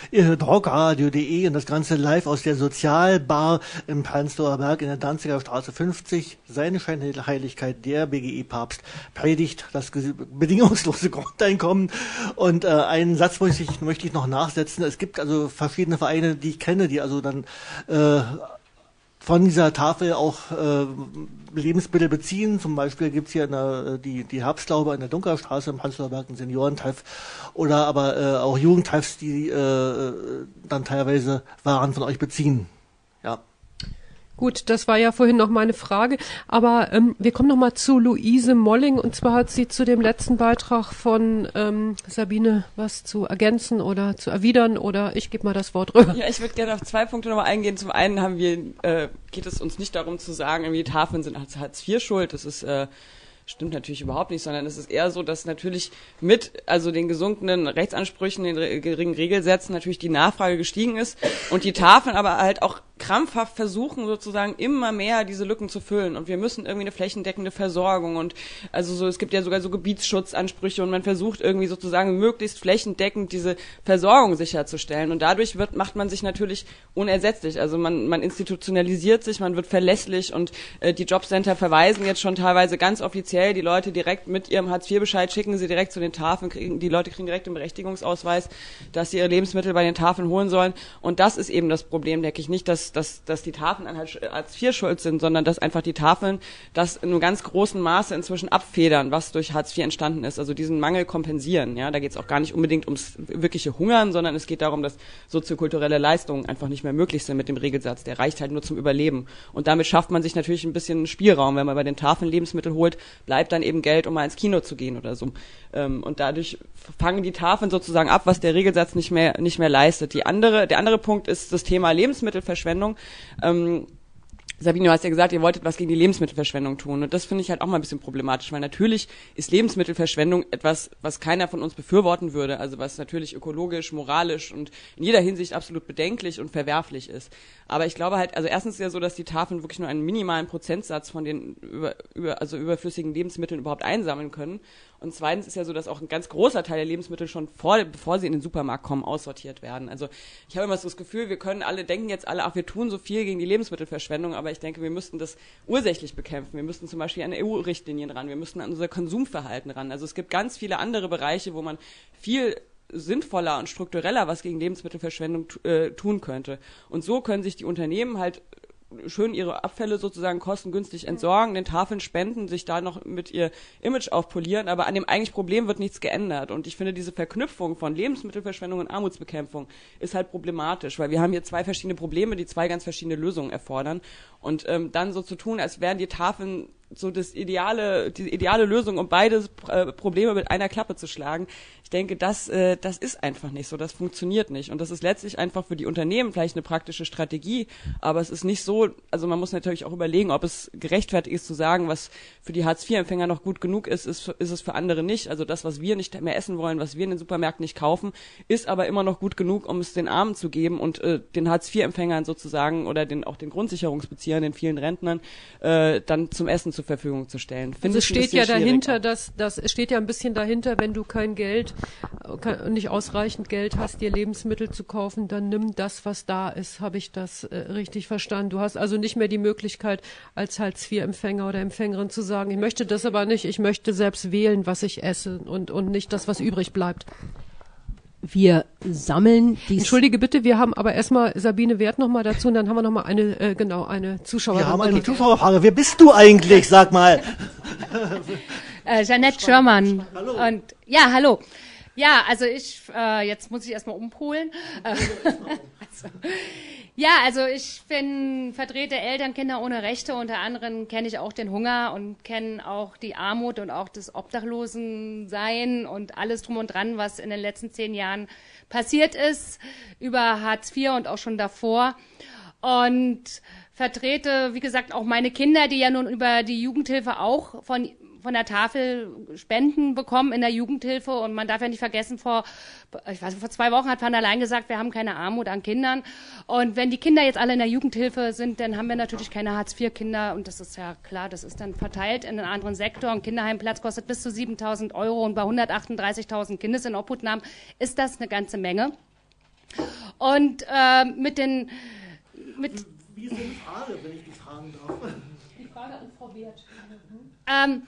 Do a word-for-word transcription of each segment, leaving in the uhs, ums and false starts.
äh, talkradio punkt de und das Ganze live aus der Sozialbar im Prenzlauer Berg in der Danziger Straße fünfzig. Seine Scheinheiligkeit, der B G E-Papst, predigt das bedingungslose Grundeinkommen. Und äh, einen Satz möchte ich, möchte ich noch nachsetzen. Es gibt also verschiedene Vereine, die ich kenne, die also dann äh, von dieser Tafel auch äh, Lebensmittel beziehen. Zum Beispiel gibt's hier in der, die, die Herbstlaube in der Dunkerstraße im Prenzlauer Berg einen Seniorentreff oder aber äh, auch Jugendtreffs, die äh, dann teilweise Waren von euch beziehen. Ja. Gut, das war ja vorhin noch meine Frage, aber ähm, wir kommen noch mal zu Luise Molling, und zwar hat sie zu dem letzten Beitrag von ähm, Sabine was zu ergänzen oder zu erwidern, oder ich gebe mal das Wort rüber. Ja, ich würde gerne auf zwei Punkte nochmal eingehen. Zum einen haben wir, äh, geht es uns nicht darum zu sagen, irgendwie die Tafeln sind Hartz vier schuld, das ist äh, stimmt natürlich überhaupt nicht, sondern es ist eher so, dass natürlich mit also den gesunkenen Rechtsansprüchen, den re- geringen Regelsätzen natürlich die Nachfrage gestiegen ist und die Tafeln aber halt auch krampfhaft versuchen sozusagen immer mehr diese Lücken zu füllen, und wir müssen irgendwie eine flächendeckende Versorgung und also so, es gibt ja sogar so Gebietsschutzansprüche und man versucht irgendwie sozusagen möglichst flächendeckend diese Versorgung sicherzustellen, und dadurch wird macht man sich natürlich unersetzlich, also man man institutionalisiert sich, man wird verlässlich, und äh, die Jobcenter verweisen jetzt schon teilweise ganz offiziell die Leute direkt mit ihrem Hartz vier Bescheid, schicken sie direkt zu den Tafeln, kriegen, die Leute kriegen direkt den Berechtigungsausweis, dass sie ihre Lebensmittel bei den Tafeln holen sollen, und das ist eben das Problem, denke ich nicht, dass dass, dass die Tafeln an Hartz vier schuld sind, sondern dass einfach die Tafeln das in einem ganz großen Maße inzwischen abfedern, was durch Hartz vier entstanden ist, also diesen Mangel kompensieren. Ja, da geht es auch gar nicht unbedingt ums wirkliche Hungern, sondern es geht darum, dass soziokulturelle Leistungen einfach nicht mehr möglich sind mit dem Regelsatz. Der reicht halt nur zum Überleben. Und damit schafft man sich natürlich ein bisschen Spielraum. Wenn man bei den Tafeln Lebensmittel holt, bleibt dann eben Geld, um mal ins Kino zu gehen oder so. Und dadurch fangen die Tafeln sozusagen ab, was der Regelsatz nicht mehr nicht mehr leistet. Die andere, der andere Punkt ist das Thema Lebensmittelverschwendung. Ähm, Sabine, du hast ja gesagt, ihr wolltet was gegen die Lebensmittelverschwendung tun, und das finde ich halt auch mal ein bisschen problematisch, weil natürlich ist Lebensmittelverschwendung etwas, was keiner von uns befürworten würde, also was natürlich ökologisch, moralisch und in jeder Hinsicht absolut bedenklich und verwerflich ist. Aber ich glaube halt, also erstens ist ja so, dass die Tafeln wirklich nur einen minimalen Prozentsatz von den über, über, also überflüssigen Lebensmitteln überhaupt einsammeln können. Und zweitens ist ja so, dass auch ein ganz großer Teil der Lebensmittel schon vor, bevor sie in den Supermarkt kommen, aussortiert werden. Also ich habe immer so das Gefühl, wir können alle, denken jetzt alle, ach, wir tun so viel gegen die Lebensmittelverschwendung, aber ich denke, wir müssten das ursächlich bekämpfen. Wir müssten zum Beispiel an E U-Richtlinien ran, wir müssten an unser Konsumverhalten ran. Also es gibt ganz viele andere Bereiche, wo man viel sinnvoller und struktureller was gegen Lebensmittelverschwendung äh, tun könnte. Und so können sich die Unternehmen halt schön ihre Abfälle sozusagen kostengünstig entsorgen, den Tafeln spenden, sich da noch mit ihr Image aufpolieren, aber an dem eigentlichen Problem wird nichts geändert. Und ich finde, diese Verknüpfung von Lebensmittelverschwendung und Armutsbekämpfung ist halt problematisch, weil wir haben hier zwei verschiedene Probleme, die zwei ganz verschiedene Lösungen erfordern. Und ähm, dann so zu tun, als wären die Tafeln so das ideale, die ideale Lösung, um beide äh, Probleme mit einer Klappe zu schlagen. Ich denke, das, äh, das ist einfach nicht so, das funktioniert nicht. Und das ist letztlich einfach für die Unternehmen vielleicht eine praktische Strategie, aber es ist nicht so, also man muss natürlich auch überlegen, ob es gerechtfertigt ist zu sagen, was für die Hartz vier Empfänger noch gut genug ist, ist, ist es für andere nicht. Also das, was wir nicht mehr essen wollen, was wir in den Supermärkten nicht kaufen, ist aber immer noch gut genug, um es den Armen zu geben und äh, den Hartz vier Empfängern sozusagen oder den auch den Grundsicherungsbeziehern, den vielen Rentnern, äh, dann zum Essen zur Verfügung zu stellen. Also es steht ja dahinter, dass das es steht ja ein bisschen dahinter, wenn du kein Geld, nicht ausreichend Geld hast, dir Lebensmittel zu kaufen, dann nimm das, was da ist. Habe ich das äh, richtig verstanden? Du hast also nicht mehr die Möglichkeit, als Hartz vier Empfänger oder Empfängerin zu sagen, ich möchte das aber nicht, ich möchte selbst wählen, was ich esse und und nicht das, was übrig bleibt. Wir sammeln die. Entschuldige bitte, wir haben aber erstmal Sabine Wert noch mal dazu und dann haben wir noch mal eine, äh, genau, eine Zuschauerin. Wir haben eine Zuschauerfrage. Wer bist du eigentlich? Sag mal. äh, Jeanette Schörmann. Hallo. Und ja, hallo. Ja, also ich, äh, jetzt muss ich erstmal umpolen. also, ja, also ich bin vertrete Eltern, Kinder ohne Rechte. Unter anderem kenne ich auch den Hunger und kenne auch die Armut und auch das Obdachlosensein und alles drum und dran, was in den letzten zehn Jahren passiert ist, über Hartz vier und auch schon davor. Und vertrete, wie gesagt, auch meine Kinder, die ja nun über die Jugendhilfe auch von von der Tafel Spenden bekommen in der Jugendhilfe. Und man darf ja nicht vergessen, vor, ich weiß, vor zwei Wochen hat Van der Leyen gesagt, wir haben keine Armut an Kindern. Und wenn die Kinder jetzt alle in der Jugendhilfe sind, dann haben wir natürlich keine Hartz vier Kinder. Und das ist ja klar, das ist dann verteilt in einen anderen Sektor. Ein Kinderheimplatz kostet bis zu siebentausend Euro. Und bei hundertachtunddreißigtausend Kindes in Obhutnahmen ist das eine ganze Menge. Und äh, mit den... Mit Wie ist denn die Frage, wenn ich die fragen darf? Die Frage an Frau Wert. Ähm,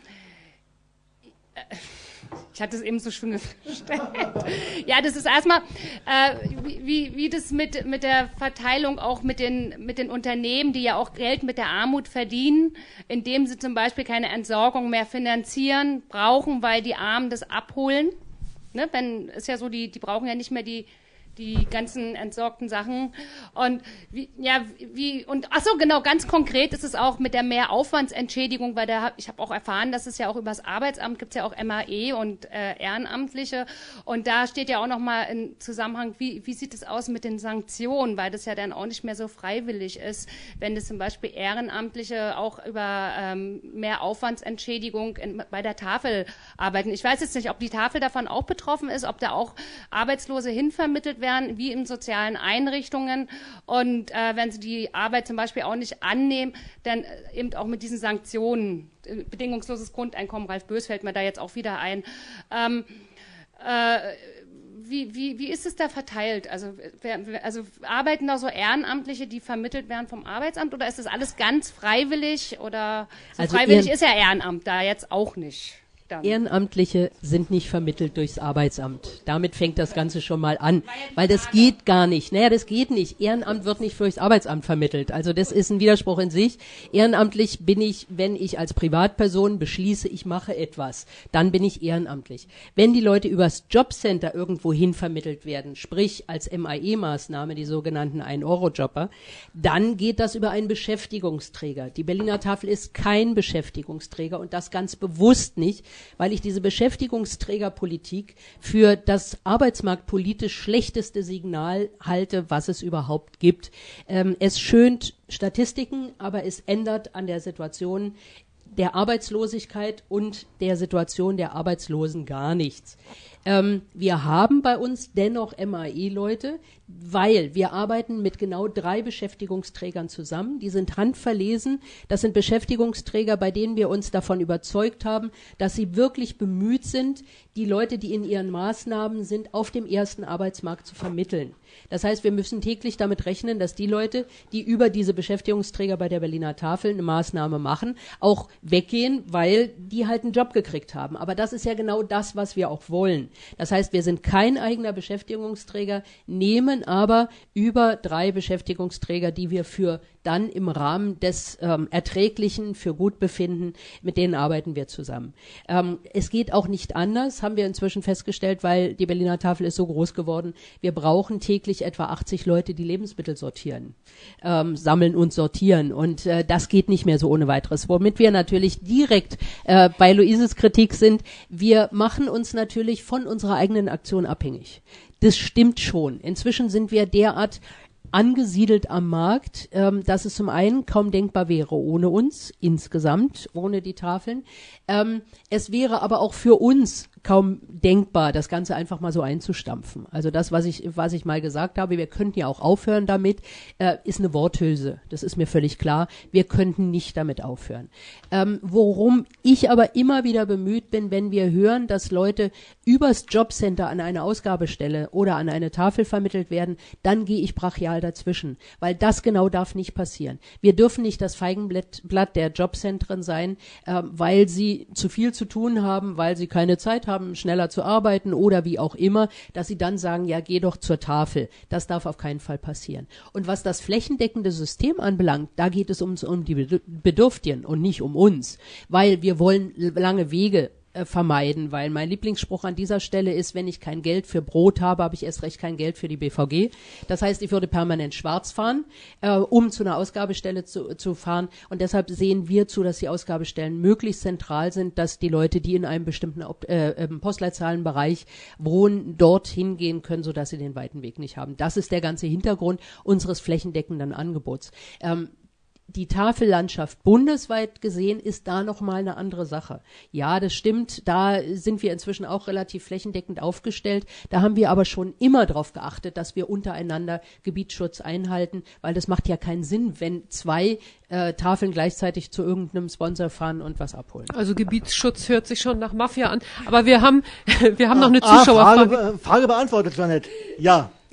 ich hatte es eben so schön gestellt. Ja, das ist erstmal, äh, wie, wie das mit, mit der Verteilung auch mit den, mit den Unternehmen, die ja auch Geld mit der Armut verdienen, indem sie zum Beispiel keine Entsorgung mehr finanzieren, brauchen, weil die Armen das abholen. Ne? Wenn, ist ja so, die, die brauchen ja nicht mehr die, die ganzen entsorgten Sachen. Und wie, ja, wie, und ach so, genau, ganz konkret ist es auch mit der Mehraufwandsentschädigung, weil da, ich habe auch erfahren, dass es ja auch über das Arbeitsamt gibt es ja auch M A E und äh, Ehrenamtliche. Und da steht ja auch nochmal im Zusammenhang, wie, wie sieht es aus mit den Sanktionen, weil das ja dann auch nicht mehr so freiwillig ist, wenn das zum Beispiel Ehrenamtliche auch über ähm, Mehraufwandsentschädigung in, bei der Tafel arbeiten. Ich weiß jetzt nicht, ob die Tafel davon auch betroffen ist, ob da auch Arbeitslose hinvermittelt werden, wie in sozialen Einrichtungen, und äh, wenn sie die Arbeit zum Beispiel auch nicht annehmen, dann äh, eben auch mit diesen Sanktionen, äh, bedingungsloses Grundeinkommen, Ralf Bös fällt mir da jetzt auch wieder ein. Ähm, äh, wie, wie, wie ist es da verteilt? Also, wer, also arbeiten da so Ehrenamtliche, die vermittelt werden vom Arbeitsamt, oder ist das alles ganz freiwillig? Oder so also freiwillig Ehren- ist ja Ehrenamt da jetzt auch nicht. Dann. Ehrenamtliche sind nicht vermittelt durchs Arbeitsamt. Damit fängt das Ganze schon mal an. Weil das geht gar nicht. Naja, das geht nicht. Ehrenamt wird nicht durchs Arbeitsamt vermittelt. Also das ist ein Widerspruch in sich. Ehrenamtlich bin ich, wenn ich als Privatperson beschließe, ich mache etwas, dann bin ich ehrenamtlich. Wenn die Leute übers Jobcenter irgendwo hin vermittelt werden, sprich als M A E-Maßnahme, die sogenannten ein-Euro-Jobber, dann geht das über einen Beschäftigungsträger. Die Berliner Tafel ist kein Beschäftigungsträger, und das ganz bewusst nicht, weil ich diese Beschäftigungsträgerpolitik für das arbeitsmarktpolitisch schlechteste Signal halte, was es überhaupt gibt. Ähm, es schönt Statistiken, aber es ändert an der Situation der Arbeitslosigkeit und der Situation der Arbeitslosen gar nichts. Ähm, wir haben bei uns dennoch M A E-Leute, weil wir arbeiten mit genau drei Beschäftigungsträgern zusammen. Die sind handverlesen. Das sind Beschäftigungsträger, bei denen wir uns davon überzeugt haben, dass sie wirklich bemüht sind, die Leute, die in ihren Maßnahmen sind, auf dem ersten Arbeitsmarkt zu vermitteln. Das heißt, wir müssen täglich damit rechnen, dass die Leute, die über diese Beschäftigungsträger bei der Berliner Tafel eine Maßnahme machen, auch weggehen, weil die halt einen Job gekriegt haben. Aber das ist ja genau das, was wir auch wollen. Das heißt, wir sind kein eigener Beschäftigungsträger, nehmen aber über drei Beschäftigungsträger, die wir für dann im Rahmen des ähm, Erträglichen für Gutbefinden, mit denen arbeiten wir zusammen. Ähm, es geht auch nicht anders, haben wir inzwischen festgestellt, weil die Berliner Tafel ist so groß geworden. Wir brauchen täglich etwa achtzig Leute, die Lebensmittel sortieren, ähm, sammeln und sortieren. Und äh, das geht nicht mehr so ohne weiteres. Womit wir natürlich direkt äh, bei Luises Kritik sind, wir machen uns natürlich von unserer eigenen Aktion abhängig. Das stimmt schon. Inzwischen sind wir derart angesiedelt am Markt, ähm, dass es zum einen kaum denkbar wäre ohne uns, insgesamt, ohne die Tafeln. Ähm, es wäre aber auch für uns kaum denkbar, das Ganze einfach mal so einzustampfen. Also das, was ich, was ich mal gesagt habe, wir könnten ja auch aufhören damit, äh, ist eine Worthülse. Das ist mir völlig klar. Wir könnten nicht damit aufhören. Ähm, worum ich aber immer wieder bemüht bin, wenn wir hören, dass Leute übers Jobcenter an eine Ausgabestelle oder an eine Tafel vermittelt werden, dann gehe ich brachial dazwischen, weil das genau darf nicht passieren. Wir dürfen nicht das Feigenblatt Blatt der Jobzentren sein, äh, weil sie zu viel zu tun haben, weil sie keine Zeit haben, schneller zu arbeiten oder wie auch immer, dass sie dann sagen, ja, geh doch zur Tafel. Das darf auf keinen Fall passieren. Und was das flächendeckende System anbelangt, da geht es um, um die Bedürftigen und nicht um uns, weil wir wollen lange Wege vermeiden, weil mein Lieblingsspruch an dieser Stelle ist, wenn ich kein Geld für Brot habe, habe ich erst recht kein Geld für die B V G. Das heißt, ich würde permanent schwarz fahren, äh, um zu einer Ausgabestelle zu, zu fahren, und deshalb sehen wir zu, dass die Ausgabestellen möglichst zentral sind, dass die Leute, die in einem bestimmten äh, Postleitzahlenbereich wohnen, dorthin gehen können, sodass sie den weiten Weg nicht haben. Das ist der ganze Hintergrund unseres flächendeckenden Angebots. Ähm, Die Tafellandschaft bundesweit gesehen ist da nochmal eine andere Sache. Ja, das stimmt, da sind wir inzwischen auch relativ flächendeckend aufgestellt. Da haben wir aber schon immer darauf geachtet, dass wir untereinander Gebietsschutz einhalten, weil das macht ja keinen Sinn, wenn zwei äh, Tafeln gleichzeitig zu irgendeinem Sponsor fahren und was abholen. Also Gebietsschutz hört sich schon nach Mafia an. Aber wir haben, wir haben noch eine ah, Zuschauerfrage. Frage, Frage beantwortet, Janet. Ja.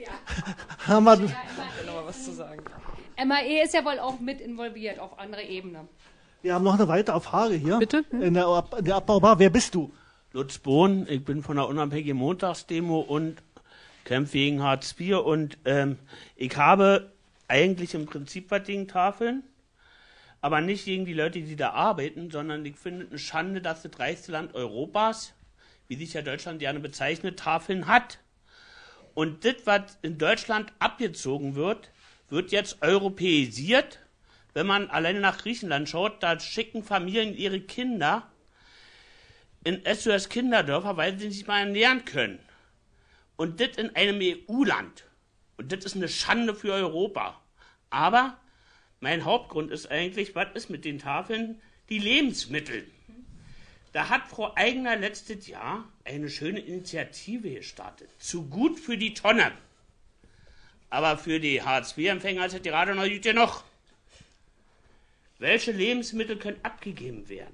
haben wir, noch mal was zu sagen. M A E ist ja wohl auch mit involviert auf andere Ebene. wir haben noch eine weitere Frage hier. Bitte? In der, Ab- in der Abbaubar. Wer bist du? Lutz Bohn, ich bin von der unabhängigen Montagsdemo und kämpfe gegen Hartz vier und ähm, ich habe eigentlich im Prinzip was gegen Tafeln, aber nicht gegen die Leute, die da arbeiten, sondern ich finde es eine Schande, dass das reichste Land Europas, wie sich ja Deutschland gerne bezeichnet, Tafeln hat. Und das, was in Deutschland abgezogen wird, wird jetzt europäisiert. Wenn man alleine nach Griechenland schaut, da schicken Familien ihre Kinder in S O S-Kinderdörfer, weil sie sich mal ernähren können. Und das in einem E U-Land. Und das ist eine Schande für Europa. Aber mein Hauptgrund ist eigentlich, was ist mit den Tafeln? Die Lebensmittel. Da hat Frau Aigner letztes Jahr eine schöne Initiative gestartet. Zu gut für die Tonne. Aber für die Hartz vier Empfänger ist es gerade noch gut genug. Welche Lebensmittel können abgegeben werden?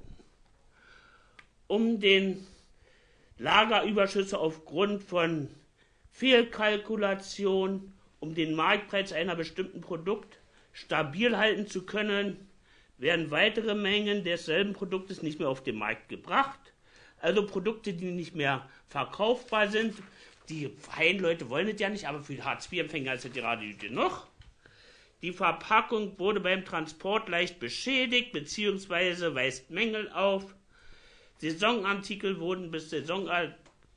Um den Lagerüberschüsse aufgrund von Fehlkalkulation, um den Marktpreis einer bestimmten Produkt stabil halten zu können, werden weitere Mengen desselben Produktes nicht mehr auf den Markt gebracht. Also Produkte, die nicht mehr verkaufbar sind. Die freien Leute wollen es ja nicht, aber für Hartz vier Empfänger ist es gerade gut genug. Die Verpackung wurde beim Transport leicht beschädigt bzw. weist Mängel auf. Saisonartikel wurden bis Saisonende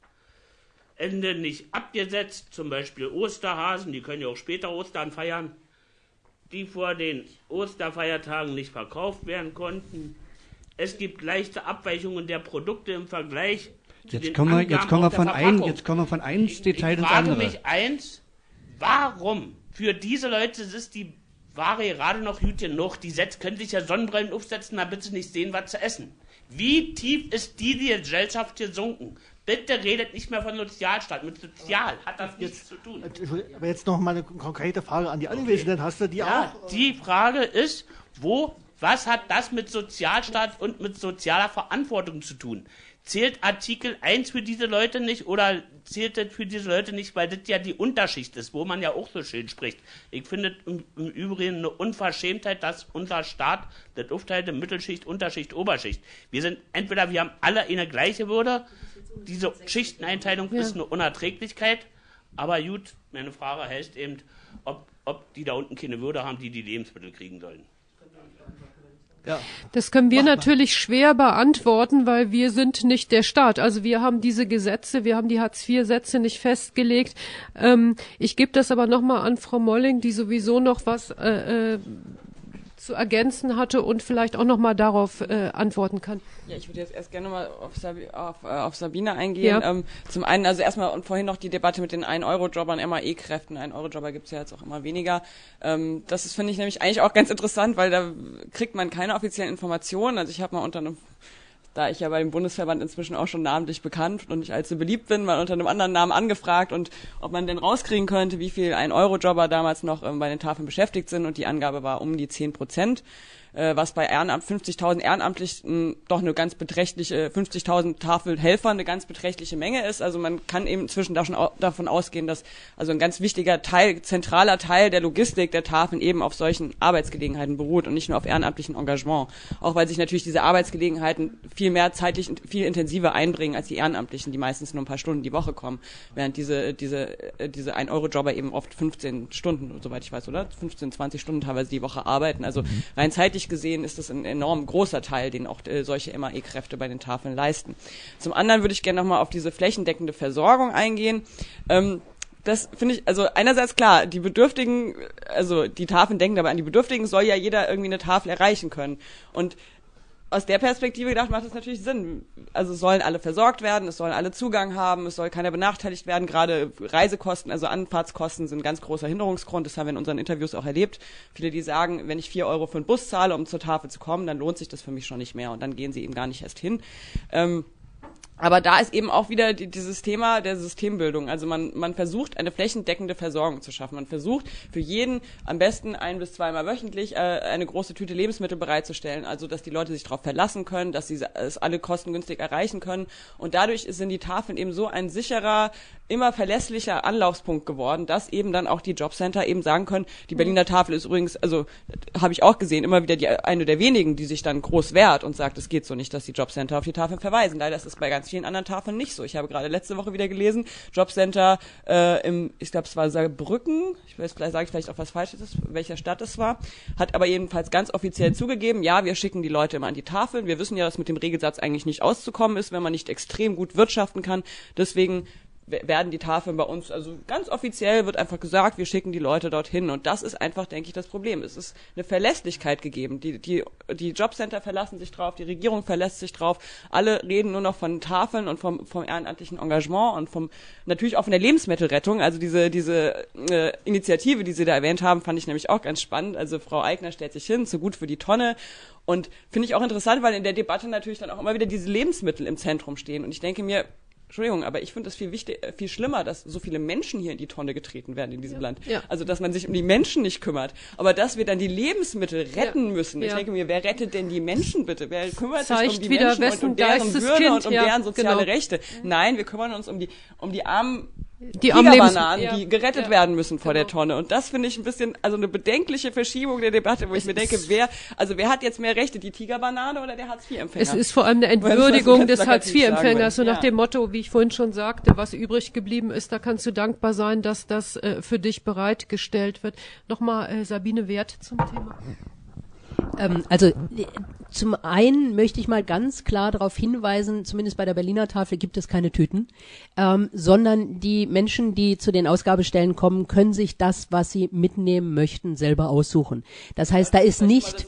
nicht abgesetzt, zum Beispiel Osterhasen, die können ja auch später Ostern feiern, die vor den Osterfeiertagen nicht verkauft werden konnten. Es gibt leichte Abweichungen der Produkte im Vergleich zu Jetzt den kommen wir, Angaben jetzt kommen wir auf der von ein, Verpackung. jetzt kommen wir von einem Detail Ich ins frage andere. mich eins, warum für diese Leute ist die Ware gerade noch gut genug, die Setz, können sich ja Sonnenbrillen aufsetzen, damit sie nicht sehen, was zu essen. Wie tief ist die, die Gesellschaft gesunken? Bitte redet nicht mehr von Sozialstaat. Mit Sozial hat das nichts zu tun. Aber jetzt noch mal eine konkrete Frage an die Anwesenden. Hast du die Ja, auch? die Frage ist, wo, was hat das mit Sozialstaat und mit sozialer Verantwortung zu tun? Zählt Artikel eins für diese Leute nicht oder zählt das für diese Leute nicht, weil das ja die Unterschicht ist, wo man ja auch so schön spricht. Ich finde im, im Übrigen eine Unverschämtheit, dass unser Staat das aufteilt in Mittelschicht, Unterschicht, Oberschicht. Wir sind entweder, wir haben alle eine gleiche Würde, diese Schichteneinteilung Ja. ist eine Unerträglichkeit, aber gut, meine Frage heißt eben, ob, ob die da unten keine Würde haben, die die Lebensmittel kriegen sollen. Ja. Das können wir natürlich schwer beantworten, weil wir sind nicht der Staat. Also wir haben diese Gesetze, wir haben die Hartz vier Sätze nicht festgelegt. Ähm, ich gebe das aber nochmal an Frau Molling, die sowieso noch was äh, äh, zu ergänzen hatte und vielleicht auch nochmal darauf äh, antworten kann. Ja, ich würde jetzt erst gerne mal auf, Sabi, auf, äh, auf Sabine eingehen. Ja. Ähm, zum einen, also erstmal und vorhin noch die Debatte mit den ein Euro Jobbern, M A E-Kräften. ein Euro Jobber gibt es ja jetzt auch immer weniger. Ähm, das ist, finde ich, nämlich eigentlich auch ganz interessant, weil da kriegt man keine offiziellen Informationen. Also ich habe mal unter einem, da ich ja bei dem Bundesverband inzwischen auch schon namentlich bekannt und nicht allzu beliebt bin, mal unter einem anderen Namen angefragt und ob man denn rauskriegen könnte, wie viel ein Euro Jobber damals noch ähm, bei den Tafeln beschäftigt sind, und die Angabe war um die zehn Prozent. Was bei Ehrenamt fünfzigtausend Ehrenamtlichen doch eine ganz beträchtliche, fünfzigtausend Tafelhelfer eine ganz beträchtliche Menge ist. Also man kann eben inzwischen da schon au- davon ausgehen, dass also ein ganz wichtiger Teil, zentraler Teil der Logistik der Tafeln eben auf solchen Arbeitsgelegenheiten beruht und nicht nur auf ehrenamtlichen Engagement. Auch weil sich natürlich diese Arbeitsgelegenheiten viel mehr zeitlich, viel intensiver einbringen als die Ehrenamtlichen, die meistens nur ein paar Stunden die Woche kommen, während diese diese diese ein Euro Jobber eben oft fünfzehn Stunden, soweit ich weiß, oder fünfzehn, zwanzig Stunden teilweise die Woche arbeiten. Also rein zeitlich gesehen ist das ein enorm großer Teil, den auch äh, solche M A E-Kräfte bei den Tafeln leisten. Zum anderen würde ich gerne nochmal auf diese flächendeckende Versorgung eingehen. Ähm, das finde ich, also einerseits klar, die Bedürftigen, also die Tafeln denken aber an die Bedürftigen, soll ja jeder irgendwie eine Tafel erreichen können. Und aus der Perspektive gedacht macht es natürlich Sinn. Also es sollen alle versorgt werden, es sollen alle Zugang haben, es soll keiner benachteiligt werden. Gerade Reisekosten, also Anfahrtskosten sind ein ganz großer Hinderungsgrund. Das haben wir in unseren Interviews auch erlebt. Viele, die sagen, wenn ich vier Euro für einen Bus zahle, um zur Tafel zu kommen, dann lohnt sich das für mich schon nicht mehr. Und dann gehen sie eben gar nicht erst hin. Ähm, Aber da ist eben auch wieder die, dieses Thema der Systembildung. Also man, man versucht, eine flächendeckende Versorgung zu schaffen. Man versucht, für jeden am besten ein- bis zweimal wöchentlich äh, eine große Tüte Lebensmittel bereitzustellen. Also, dass die Leute sich darauf verlassen können, dass sie es alle kostengünstig erreichen können. Und dadurch sind die Tafeln eben so ein sicherer immer verlässlicher Anlaufspunkt geworden, dass eben dann auch die Jobcenter eben sagen können, die Berliner Tafel ist übrigens, also habe ich auch gesehen, immer wieder die eine der wenigen, die sich dann groß wehrt und sagt, es geht so nicht, dass die Jobcenter auf die Tafeln verweisen. Leider ist es bei ganz vielen anderen Tafeln nicht so. Ich habe gerade letzte Woche wieder gelesen, Jobcenter äh, im, ich glaube es war Saarbrücken, ich weiß, vielleicht sage ich vielleicht auch was Falsches, welcher Stadt es war, hat aber jedenfalls ganz offiziell zugegeben, ja, wir schicken die Leute immer an die Tafeln. Wir wissen ja, dass mit dem Regelsatz eigentlich nicht auszukommen ist, wenn man nicht extrem gut wirtschaften kann. Deswegen werden die Tafeln bei uns, also ganz offiziell wird einfach gesagt, wir schicken die Leute dorthin. Und das ist einfach, denke ich, das Problem. Es ist eine Verlässlichkeit gegeben. Die, die, die Jobcenter verlassen sich drauf, die Regierung verlässt sich drauf. Alle reden nur noch von Tafeln und vom, vom ehrenamtlichen Engagement und vom, natürlich auch von der Lebensmittelrettung. Also diese, diese äh, Initiative, die Sie da erwähnt haben, fand ich nämlich auch ganz spannend. Also Frau Eigner stellt sich hin, so gut für die Tonne. Und finde ich auch interessant, weil in der Debatte natürlich dann auch immer wieder diese Lebensmittel im Zentrum stehen. Und ich denke mir, Entschuldigung, aber ich finde es viel wichtig, viel schlimmer, dass so viele Menschen hier in die Tonne getreten werden in diesem ja, Land. Ja. Also, dass man sich um die Menschen nicht kümmert. Aber dass wir dann die Lebensmittel retten ja, müssen. Ich ja. denke mir, wer rettet denn die Menschen bitte? Wer kümmert Zeigt sich um die wieder, Menschen und um deren Würde und um ja, deren soziale genau. Rechte? Nein, wir kümmern uns um die, um die armen die Tigerbananen, ja, die gerettet ja, werden müssen vor genau. der Tonne. Und das finde ich ein bisschen, also eine bedenkliche Verschiebung der Debatte, wo ich es mir denke, wer, also wer hat jetzt mehr Rechte, die Tigerbanane oder der Hartz-vier-Empfänger? Es ist vor allem eine Entwürdigung des Hartz-vier-Empfängers, so nach ja. dem Motto, wie ich vorhin schon sagte, was übrig geblieben ist, da kannst du dankbar sein, dass das äh, für dich bereitgestellt wird. Nochmal äh, Sabine Wert zum Thema. Ähm, also zum einen möchte ich mal ganz klar darauf hinweisen, zumindest bei der Berliner Tafel gibt es keine Tüten, ähm, sondern die Menschen, die zu den Ausgabestellen kommen, können sich das, was sie mitnehmen möchten, selber aussuchen. Das heißt, da ist nicht...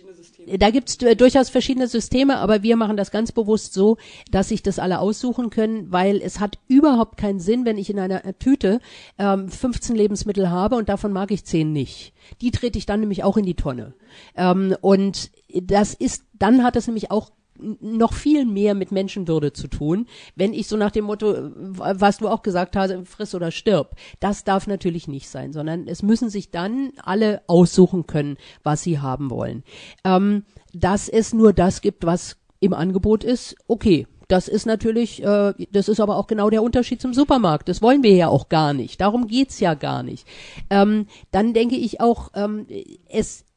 Da gibt's äh, durchaus verschiedene Systeme, aber wir machen das ganz bewusst so, dass sich das alle aussuchen können, weil es hat überhaupt keinen Sinn, wenn ich in einer Tüte ähm, fünfzehn Lebensmittel habe und davon mag ich zehn nicht. Die trete ich dann nämlich auch in die Tonne. Ähm, und das ist, dann hat es nämlich auch noch viel mehr mit Menschenwürde zu tun, wenn ich so nach dem Motto, was du auch gesagt hast, friss oder stirb. Das darf natürlich nicht sein, sondern es müssen sich dann alle aussuchen können, was sie haben wollen. Ähm, dass es nur das gibt, was im Angebot ist, okay. Das ist natürlich, äh, das ist aber auch genau der Unterschied zum Supermarkt. Das wollen wir ja auch gar nicht. Darum geht's ja gar nicht. Ähm, dann denke ich auch, ähm, es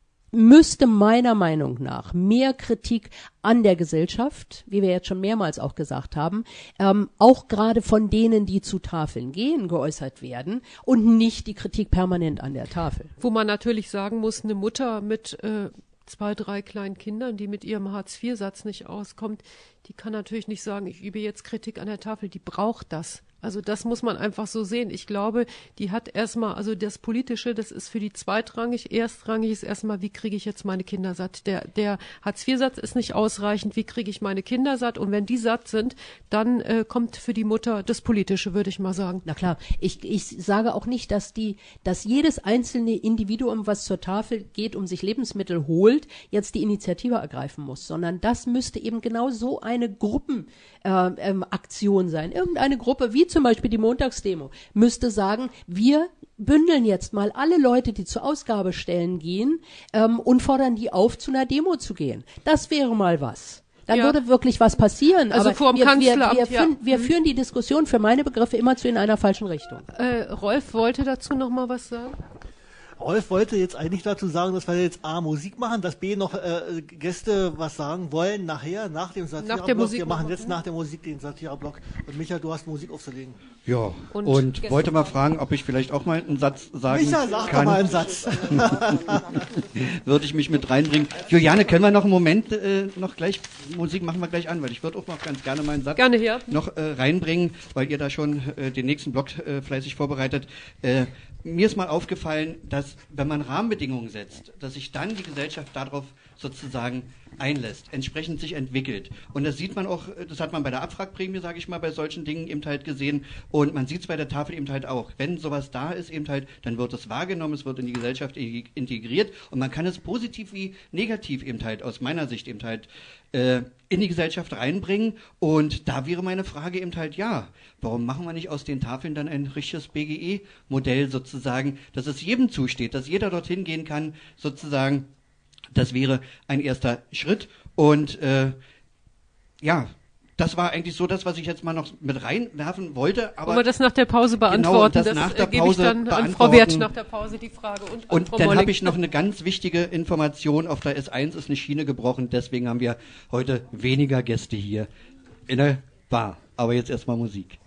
müsste meiner Meinung nach mehr Kritik an der Gesellschaft, wie wir jetzt schon mehrmals auch gesagt haben, ähm, auch gerade von denen, die zu Tafeln gehen, geäußert werden und nicht die Kritik permanent an der Tafel. Wo man natürlich sagen muss, eine Mutter mit äh, zwei, drei kleinen Kindern, die mit ihrem Hartz-vier-Satz nicht auskommt, die kann natürlich nicht sagen, ich übe jetzt Kritik an der Tafel, die braucht das. Also das muss man einfach so sehen. Ich glaube, die hat erstmal, also das Politische, das ist für die zweitrangig. Erstrangig ist erstmal, wie kriege ich jetzt meine Kinder satt? Der, der Hartz-vier-Satz ist nicht ausreichend, wie kriege ich meine Kinder satt? Und wenn die satt sind, dann äh, kommt für die Mutter das Politische, würde ich mal sagen. Na klar, ich, ich sage auch nicht, dass die, dass jedes einzelne Individuum, was zur Tafel geht, um sich Lebensmittel holt, jetzt die Initiative ergreifen muss, sondern das müsste eben genau so eine Gruppenaktion äh, ähm, Aktion sein. Irgendeine Gruppe, wie zum Beispiel die Montagsdemo, müsste sagen, wir bündeln jetzt mal alle Leute, die zu Ausgabestellen gehen, ähm, und fordern die auf, zu einer Demo zu gehen. Das wäre mal was. Dann ja. würde wirklich was passieren. Also aber vor dem wir, Kanzleramt, wir, wir, ja. führen, wir führen die Diskussion für meine Begriffe immer zu in einer falschen Richtung. Äh, Rolf wollte dazu noch mal was sagen. Rolf wollte jetzt eigentlich dazu sagen, dass wir jetzt A, Musik machen, dass B, noch äh, Gäste was sagen wollen, nachher, nach dem Satire-Block. Wir machen jetzt nach der Musik den Satire-Block. Und Michael, du hast Musik aufzulegen. Ja, und, und wollte mal fragen, ob ich vielleicht auch mal einen Satz sagen Michael, sag kann. doch mal einen Satz. Würde ich mich mit reinbringen. Juliane, können wir noch einen Moment äh, noch gleich, Musik machen wir gleich an, weil ich würde auch noch ganz gerne meinen Satz gerne hier. noch äh, reinbringen, weil ihr da schon äh, den nächsten Block äh, fleißig vorbereitet. Äh, mir ist mal aufgefallen, dass wenn man Rahmenbedingungen setzt, dass sich dann die Gesellschaft darauf sozusagen einlässt, entsprechend sich entwickelt. Und das sieht man auch, das hat man bei der Abwrackprämie, sage ich mal, bei solchen Dingen eben halt gesehen. Und man sieht es bei der Tafel eben halt auch. Wenn sowas da ist eben halt, dann wird es wahrgenommen, es wird in die Gesellschaft integriert und man kann es positiv wie negativ eben halt aus meiner Sicht eben halt äh, in die Gesellschaft reinbringen. Und da wäre meine Frage eben halt, ja, warum machen wir nicht aus den Tafeln dann ein richtiges B G E-Modell sozusagen, dass es jedem zusteht, dass jeder dorthin gehen kann, sozusagen. Das wäre ein erster Schritt. Und äh, ja, das war eigentlich so das, was ich jetzt mal noch mit reinwerfen wollte. Aber Wollen wir das nach der Pause beantworten? Genau, das, das nach der gebe ich Pause dann an Frau Wertsch nach der Pause die Frage. Und, an und Frau dann Molling. habe ich noch eine ganz wichtige Information. Auf der S eins ist eine Schiene gebrochen, deswegen haben wir heute weniger Gäste hier in der Bar. Aber jetzt erstmal Musik.